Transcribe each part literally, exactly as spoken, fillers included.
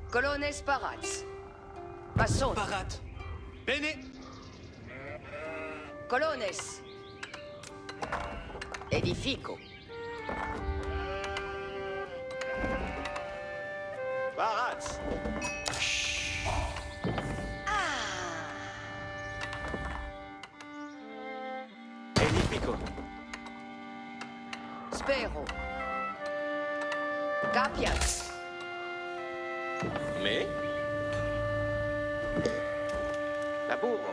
Colonne Sparaz. Mason. Parat. Bene. Colones. Edifico. Paraz. Ah. Edifico. Spero. Capiaz. Me. Laburo.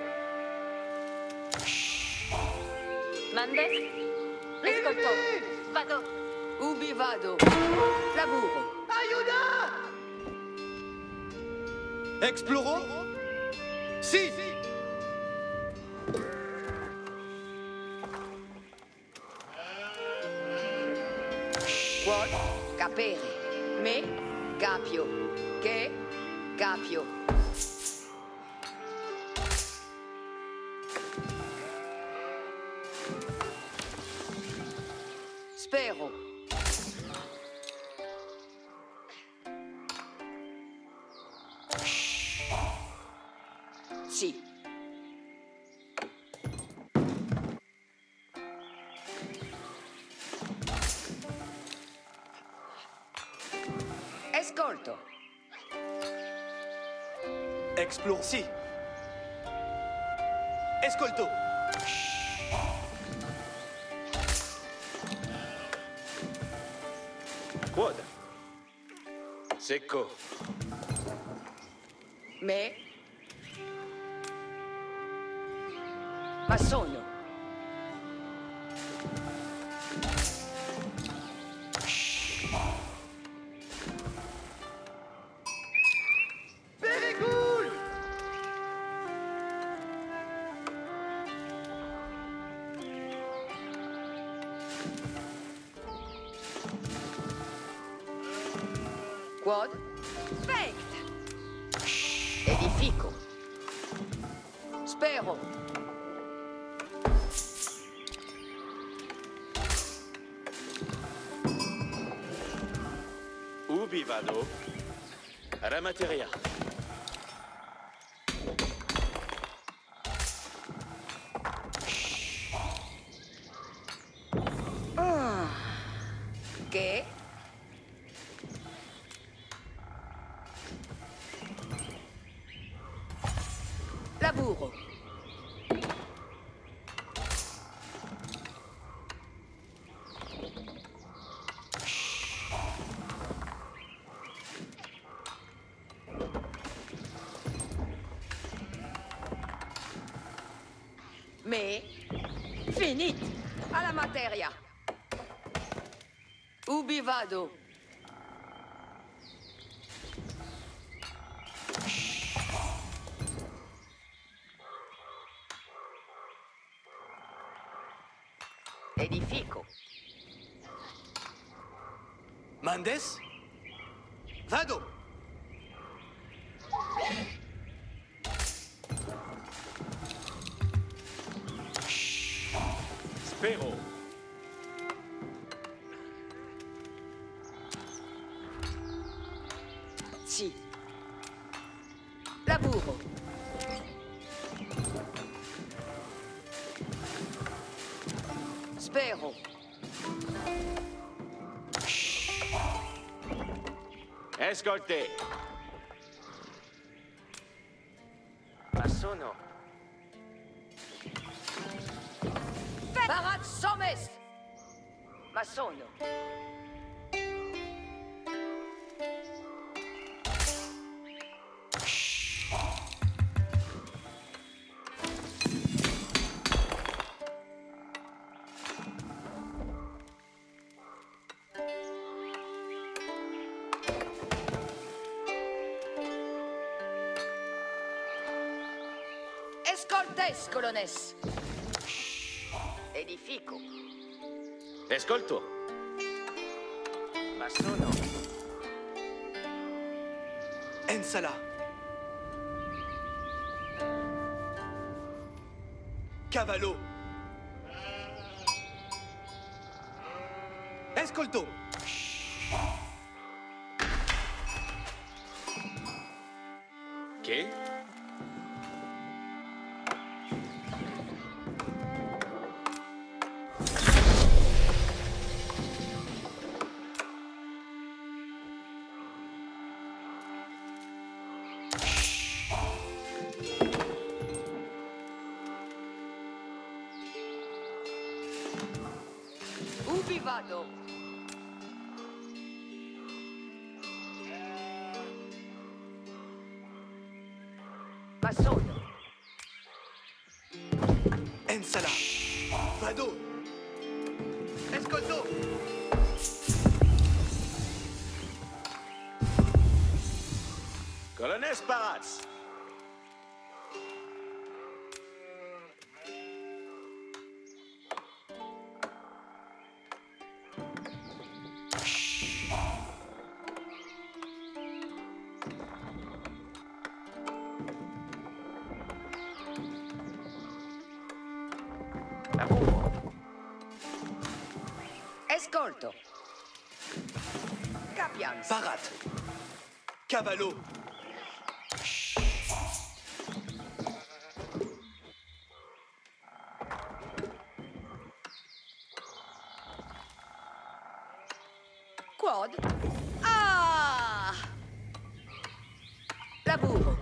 Mandes? Escolto. Vado. Ubi vado. Laburo. Aiuta! Exploro? Sì! Quod. Capere. Me. Capio. Che. Capio. Spero. Sì. Ascolto. Explore? Sì. Escolto. Quod. Secco. Me. Massonio. Very cool! Quod. Fect. Edifico. Spero. Ubi vado. Ramateria. Ah. Che? Laburo. Me. Finit. Alla materia. Ubi vado. Edifico. Mandes? Vado! Spero. Sì. Laburo. Spero. Ascolti. Ma sono. Parat somest. Massonio. Escoltes, colones. Edifico. Ascolto. Ma sono. Ensala. Cavallo. Escolto. Che? Ubi vado? Ma sono. Ensala. Vado. Escolto. Colonnes Paraz. Lavoro. Escolto. Capians. Parat. Cavallo. Quad. Ah! Lavoro.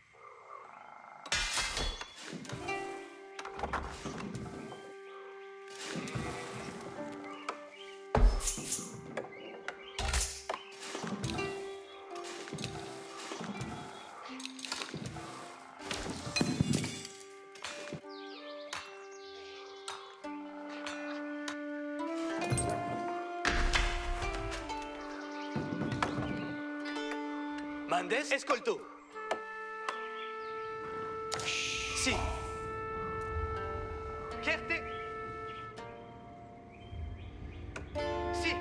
Mandes. Escolto. Sì. Chierte. Sì.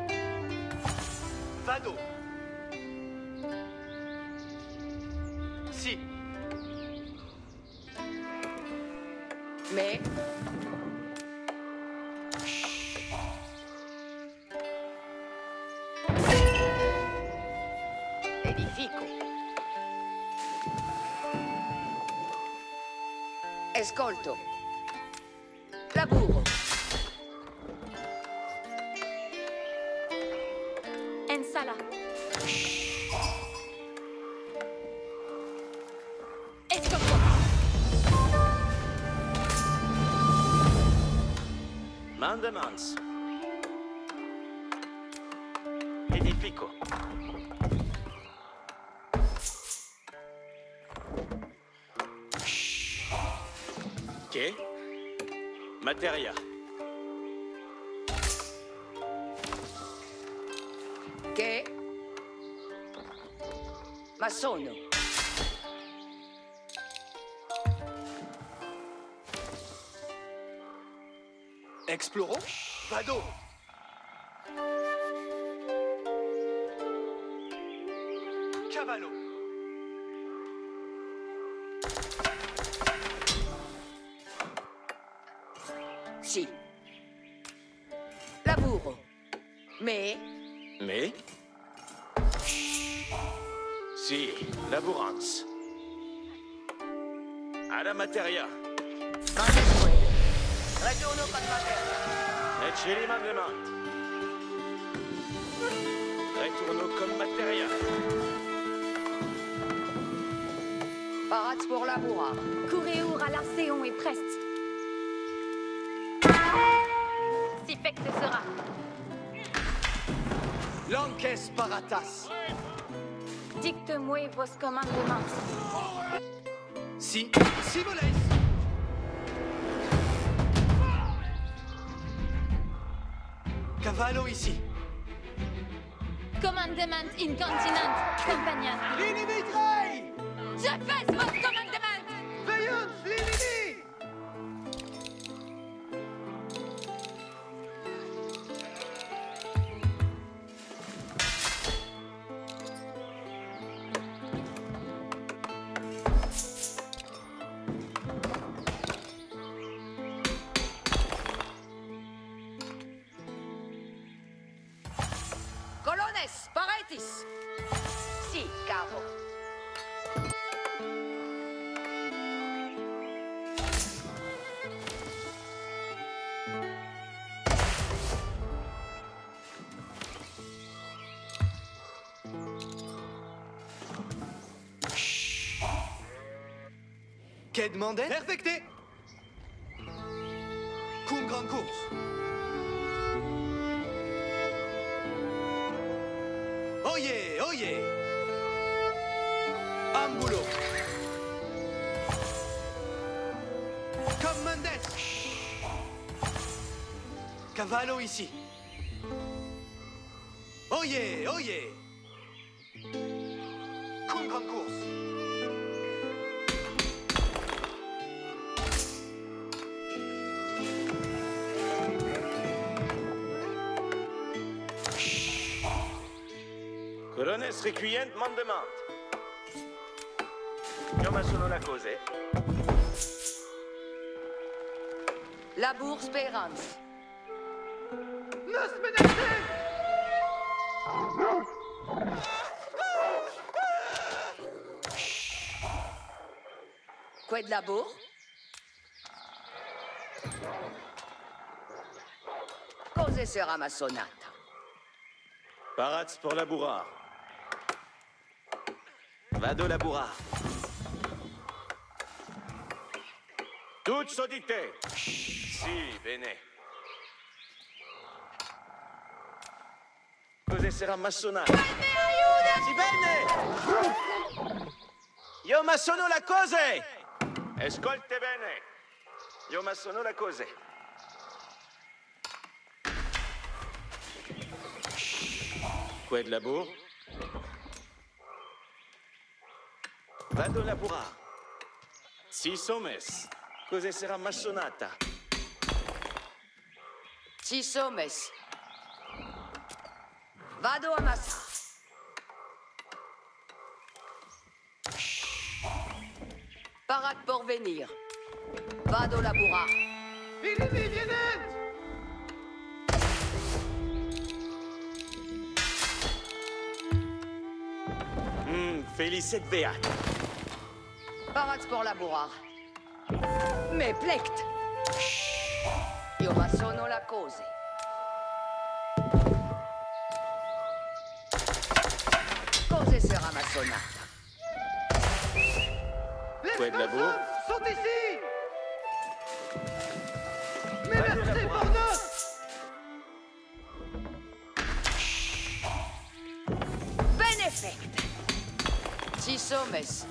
Vado. Sì. Me. Edifico. Escolto. Lavoro. En sala. Escolto. Mandemans. Edifico. Che? Materia. Che? Ma sono. Exploro. Vado. Cavallo. Sì. Lavoro. Me. Me? Sì, laborans. Alla materia. Mandes. Ragione con materia. Et chez les mandemans. Retourno comme materia. Parats pour laborar. Coureur à l'Arcéon est preste. Si fait que ce sera. Lanques paratas. Dicte-moi vos commandements. Si. Si voleis. Cavallo ici. Commandement incontinent, compagnon. L'inimitrei! Je fais vos commandements. Veillons l'inimi! Colones, paretis. Si, caro. Quai de Manden? Perfecté! Cum grande course. Oye, oye! Ambulo. Comme Mendes. Cavallo ici. Oye, oye! Cum grande course. Colones requient mandement. Io sono la cose. Labour Speranza. Nos menacés! Quai de Labour? Cose sera ma sonata. Parats pour labourar. Vado labourar. Toutes sodite. Si, bene. Cose sarà massonata. Si bene! Io ma sono la cose! Ascolte bene. Io ma sono la cose. Quai de labour? Vado labourar. Si sommes. Cose sarà massonata. Si sommes. Vado a massa. Parat pour venir. Vado labourar. Filimi vienent! Hmm, Félicette Beat. Parat pour labourar. Me plect. Io ma sono la cose. Cose sera ma sonata. Les Quai de labour? hommes sont ici! Mais Vado merci labourar. pour nous! Benefect. Si sommes.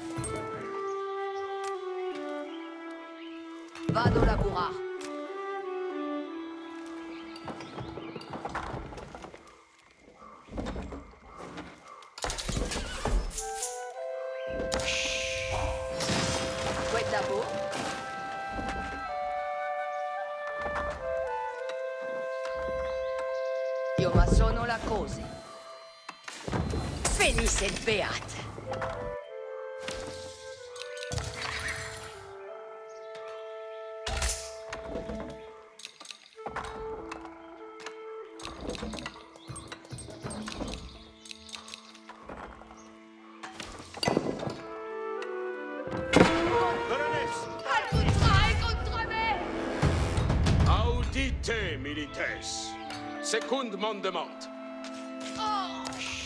Vado labourar. Quai de labour? Io ma sono la cose. Felice et beate. Colones! Al contrae contra me! Audite, milites. Secund mandement. Oh!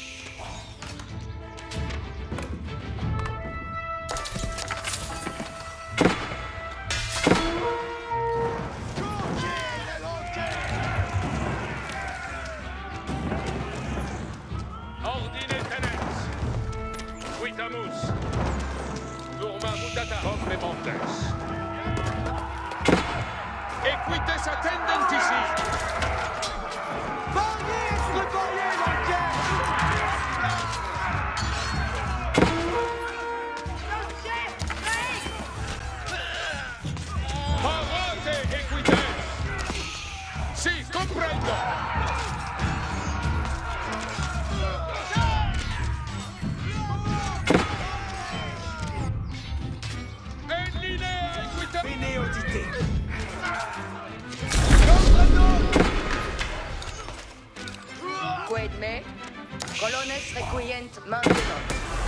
Ordine tenens. Quitamus. Turma mutata. Complementes. Equites attendentisi. Barrier, préparez l'enquête! Parate equites. Si, comprendo. En linea equites. Bene audité. Quid me? Colones requient mandement.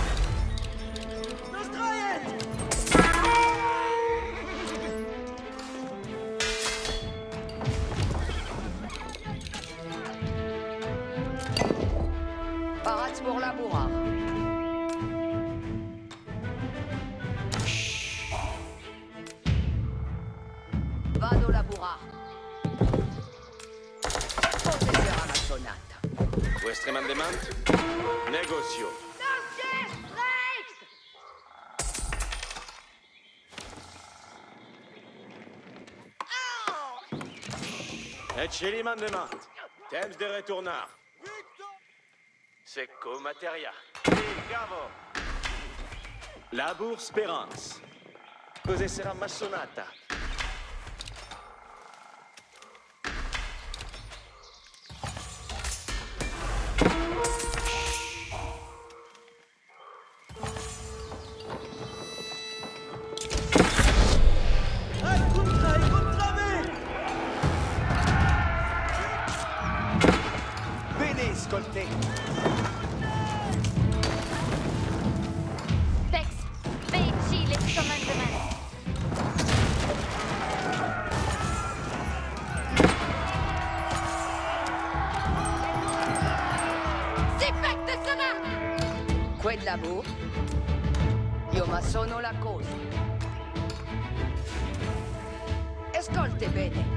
Parats pour labourar. Vuestre mandement? Negocio. Ecce mandement. Temps de retournar. Secco materia. Bravo. Labor speranza. Cos'è sarà massonata? Ascoltez. Tex, veici les commandements. Si fette sono! Quella bu? Io ma sono la cosa. Ascolte bene.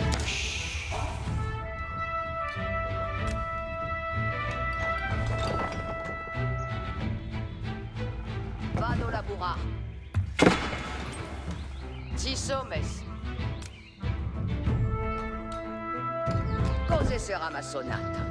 Vado a lavorare. Ci sono messo. Cosa sarà massonata?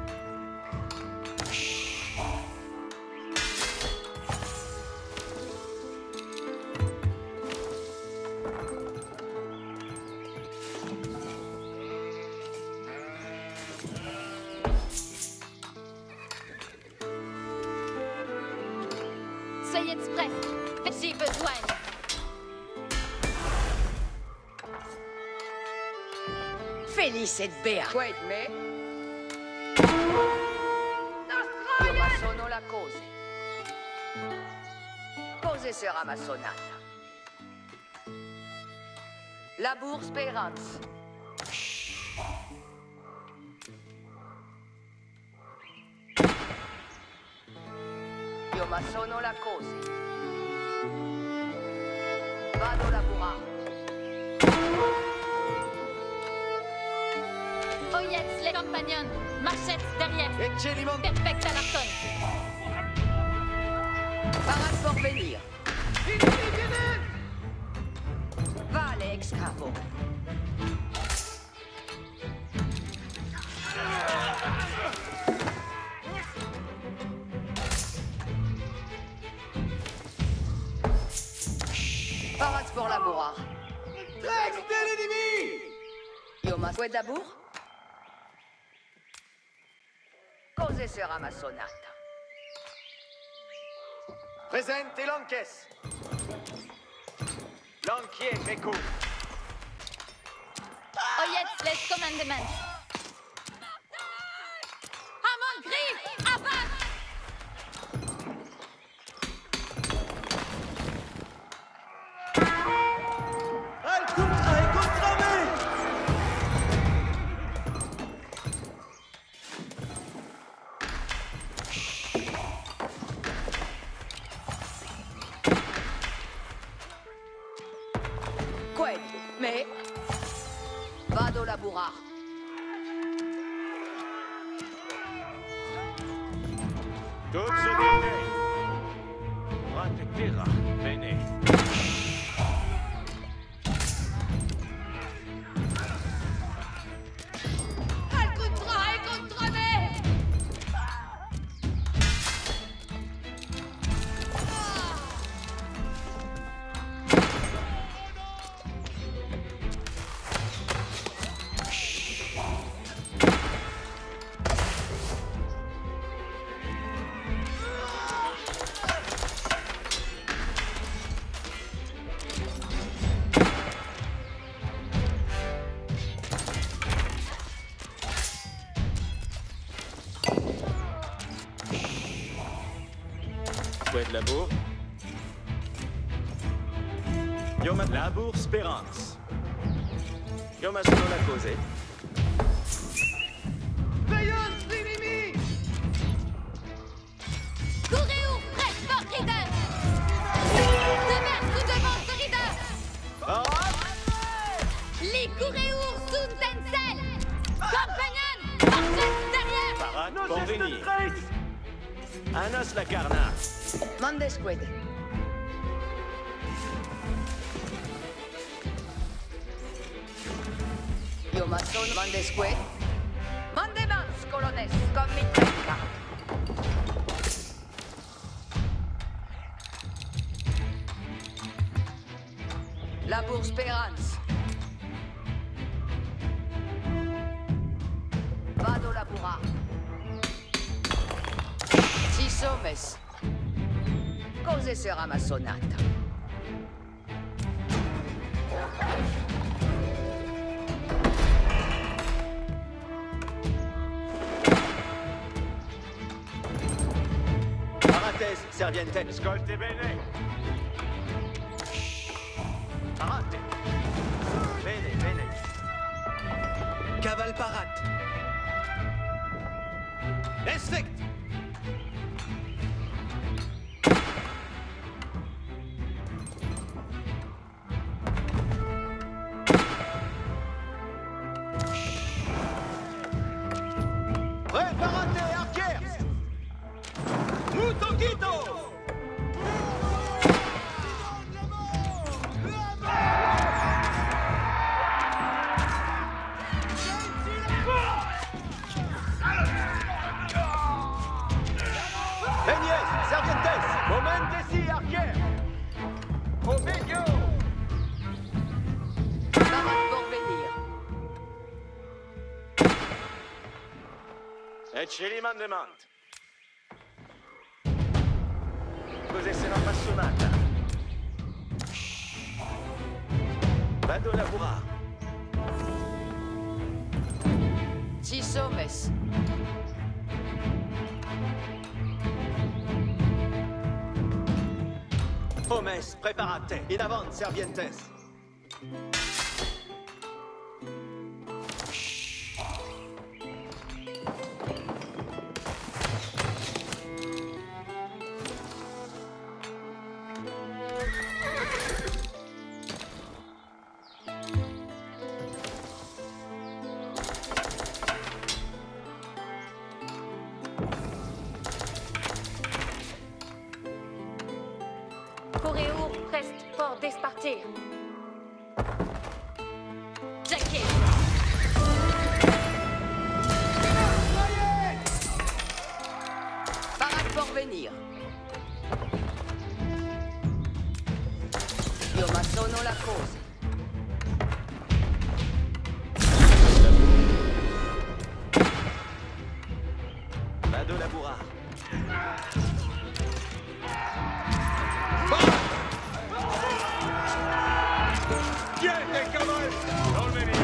Soyez prêts. J'ai besoin. Felice et Bea. Wait, me? Io ma sono la cosa. Cosa sarà massonata? Labor speranza. Io ma sono la cosa. Vado a lavorare. Oyez les compagnons. Marchette derrière. Ecce li mandement. Perfect à l'arton. Parade pour venir. Vieni, vieni! Vale, ex-capo. Parade pour lavorare. Trex dell'ennemi! Io ma quoi d'abord? Cosa sarà massonata? Presente l'encaisse. L'enquier, Meco. Oyez les commandements. À mon griffe, avance! Al contra e contra me! Quelli, me? Vado a lavorare. Tutto bene. Rate terra. Bene. Al contra et contre me! Quoi de labour? Io ma labor speranza. Io ma sono la cosa. Veillance l'ennemi! Courez-vous, prête fort, Rider! Devers ou devant ce Rider! Les courez-vous, sunt tencel! Compagnon, marchette derrière! Parade pour venir. Veni. Anos la carna. Mande squid. Io ma sono mande squid. Mande mans, colones, comme mi trecca. La bourse Perance. Vado labura. Ci sommes. Cose sarà ma sonata. Parates, serviente. Ascolte bene. Parate. Bene, bene. Caval parat. Respect. Preparate, archers. Mutoquito. Peñez, servientes. Momentesi, archers. Ovegio. Barat pour venir. Ecce li mandement. Cos'è se non appassionata? Vado lavorare. Ci sommes. Homes, preparate. In avant, servientes. Coréour reste fort d'espartir. Jackie. Barat pour venir. Io ma sono la cosa. Vado lavorare. Tiene, caval! Non venire!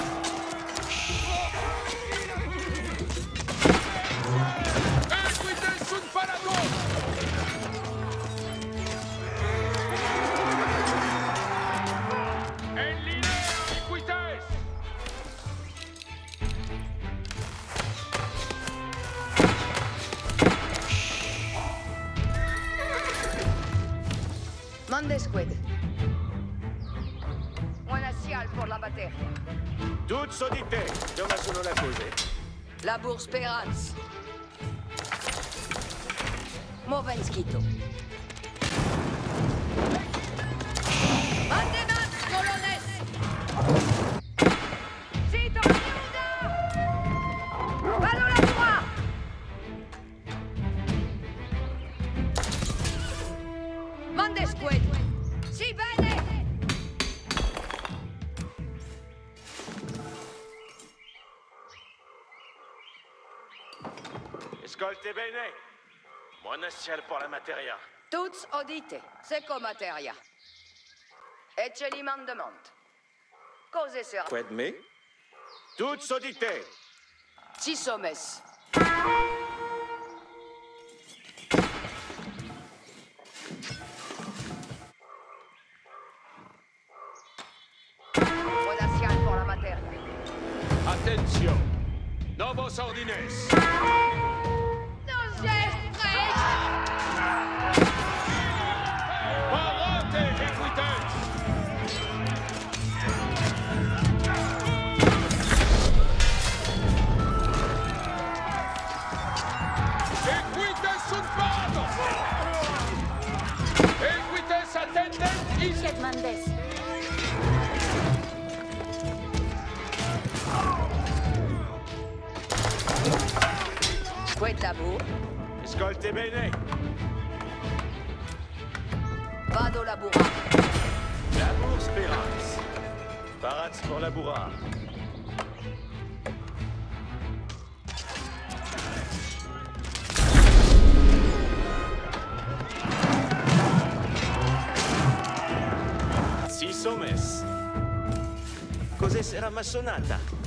Equites sunt parados! En linea equites! Mande squid. Buona sial pour la batteria. Tutte sodite. Io ma sono la cose. La bourse Perance. Movenskito. Mande mans, colones! Zito, aiuta! Vado labura! Mande squid. Si bene! Ascolte bene. Buona ciel pour la materia. Tuts odite, seco materia. Ecce li mandement. Cose sarà? Quid me? Tutte sodite. Ci sommes. Buona sial pour la materia. Attention! Novos ordines! Non j'ai Parate equites! Equites sunt pado! Equites attendent is... Hetmandes. Quet labor. Ascolte bene. Vado labura. Labour speranz. Parats pour labourar. Si somes. Cos'è sera massonata?